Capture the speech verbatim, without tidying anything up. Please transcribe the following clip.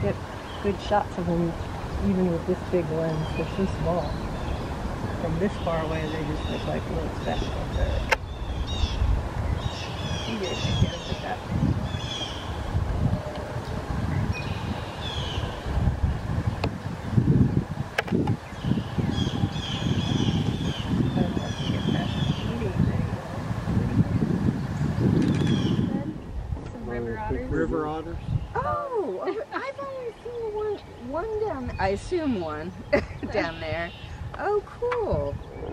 get good shots of them even with this big lens. They're so small. From this far away, they just look like little specks up there. You guys can get us at that. River otters? River otters? Oh, I've only seen one, one down, I assume one, down there. Oh, cool.